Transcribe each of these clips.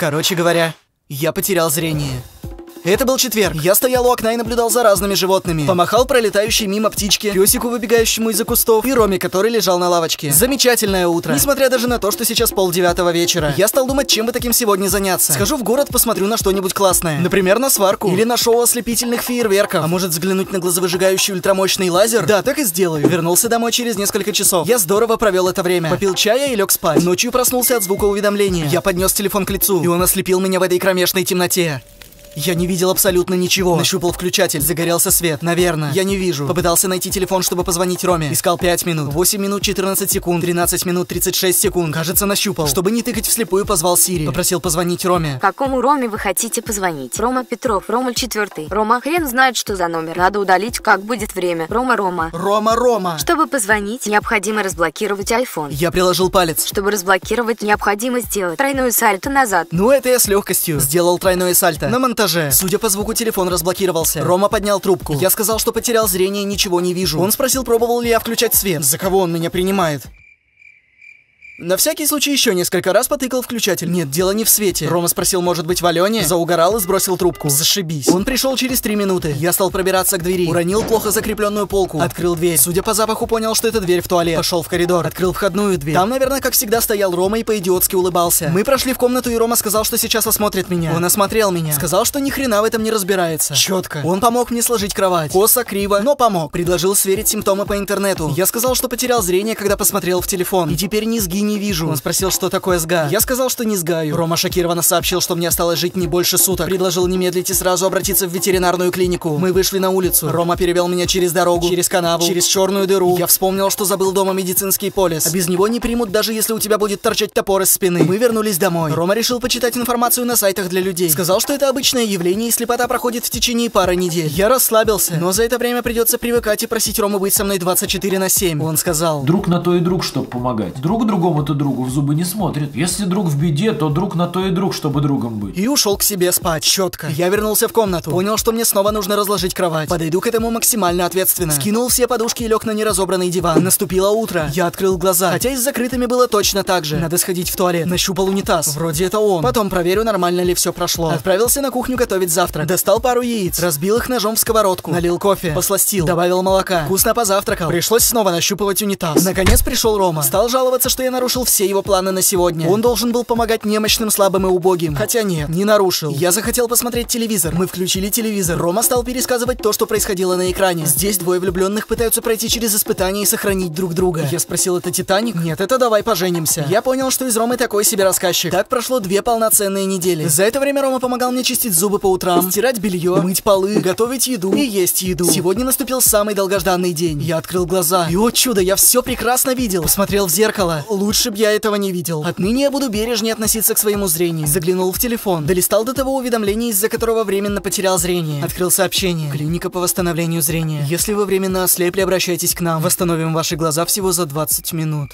Короче говоря, я потерял зрение. Это был четверг. Я стоял у окна и наблюдал за разными животными. Помахал пролетающей мимо птичке, песику, выбегающему из-за кустов, и Роме, который лежал на лавочке. Замечательное утро. Несмотря даже на то, что сейчас 8:30 вечера. Я стал думать, чем бы таким сегодня заняться. Схожу в город, посмотрю на что-нибудь классное. Например, на сварку. Или на шоу ослепительных фейерверков. А может взглянуть на глазовыжигающий ультрамощный лазер? Да, так и сделаю. Вернулся домой через несколько часов. Я здорово провел это время. Попил чая и лег спать. Ночью проснулся от звука уведомления. Я поднес телефон к лицу, и он ослепил меня в этой кромешной темноте. Я не видел абсолютно ничего. Нащупал включатель, загорелся свет. Наверное, я не вижу. Попытался найти телефон, чтобы позвонить Роме. Искал 5 минут, 8 минут 14 секунд, 13 минут 36 секунд. Кажется, нащупал. Чтобы не тыкать вслепую, позвал Сири. Попросил позвонить Роме. Какому Роме вы хотите позвонить? Рома Петров, Рома 4. Рома, хрен знает, что за номер. Надо удалить, как будет время. Рома. Рома. Чтобы позвонить, необходимо разблокировать iPhone. Я приложил палец. Чтобы разблокировать, необходимо сделать тройное сальто назад. Ну, это я с легкостью. Сделал тройное сальто. На монтаже. Судя по звуку, телефон разблокировался. Рома поднял трубку. Я сказал, что потерял зрение и ничего не вижу. Он спросил, пробовал ли я включать свет. За кого он меня принимает? На всякий случай еще несколько раз потыкал включатель. Нет, дело не в свете. Рома спросил, может быть, в Алене? Заугорал и сбросил трубку. Зашибись. Он пришел через 3 минуты. Я стал пробираться к двери. Уронил плохо закрепленную полку. Открыл дверь. Судя по запаху, понял, что это дверь в туалет. Пошел в коридор. Открыл входную дверь. Там, наверное, как всегда, стоял Рома и по-идиотски улыбался. Мы прошли в комнату, и Рома сказал, что сейчас осмотрит меня. Он осмотрел меня. Сказал, что ни хрена в этом не разбирается. Четко. Он помог мне сложить кровать. Косо, криво, но помог. Предложил сверить симптомы по интернету. Я сказал, что потерял зрение, когда посмотрел в телефон. И теперь низги не вижу. Он спросил, что такое СГА. Я сказал, что не сгаю. Рома шокированно сообщил, что мне осталось жить не больше суток. Предложил не медлить и сразу обратиться в ветеринарную клинику. Мы вышли на улицу. Рома перевел меня через дорогу, через канаву, через черную дыру. Я вспомнил, что забыл дома медицинский полис. А без него не примут, даже если у тебя будет торчать топор из спины. Мы вернулись домой. Рома решил почитать информацию на сайтах для людей. Сказал, что это обычное явление, и слепота проходит в течение пары недель. Я расслабился, но за это время придется привыкать и просить Рому быть со мной 24/7. Он сказал: друг на то и друг, чтобы помогать. Друг другому-то другу в зубы не смотрит. Если друг в беде, то друг на то и друг, чтобы другом быть. И ушел к себе спать. Четко. Я вернулся в комнату. Понял, что мне снова нужно разложить кровать. Подойду к этому максимально ответственно. Скинул все подушки и лег на неразобранный диван. Наступило утро. Я открыл глаза. Хотя и с закрытыми было точно так же. Надо сходить в туалет. Нащупал унитаз. Вроде это он. Потом проверю, нормально ли все прошло. Отправился на кухню готовить завтрак. Достал пару яиц. Разбил их ножом в сковородку. Налил кофе. Посластил. Добавил молока. Вкусно позавтракал. Пришлось снова нащупывать унитаз. Наконец пришел Рома. Стал жаловаться, что я нарушил все его планы на сегодня. Он должен был помогать немощным, слабым и убогим. Хотя нет, не нарушил. Я захотел посмотреть телевизор. Мы включили телевизор. Рома стал пересказывать то, что происходило на экране. Здесь двое влюбленных пытаются пройти через испытания и сохранить друг друга. Я спросил, это Титаник? Нет, это Давай поженимся. Я понял, что из Ромы такой себе рассказчик. Так прошло 2 полноценные недели. За это время Рома помогал мне чистить зубы по утрам, стирать белье, мыть полы, готовить еду и есть еду. Сегодня наступил самый долгожданный день. Я открыл глаза. И, о чудо, я все прекрасно видел. Посмотрел в зеркало. Лучше б я этого не видел. Отныне я буду бережнее относиться к своему зрению. Заглянул в телефон. Долистал до того уведомления, из-за которого временно потерял зрение. Открыл сообщение. Клиника по восстановлению зрения. Если вы временно ослепли, обращайтесь к нам. Восстановим ваши глаза всего за 20 минут.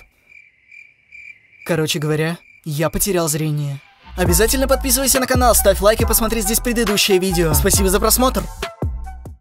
Короче говоря, я потерял зрение. Обязательно подписывайся на канал, ставь лайк и посмотри здесь предыдущее видео. Спасибо за просмотр.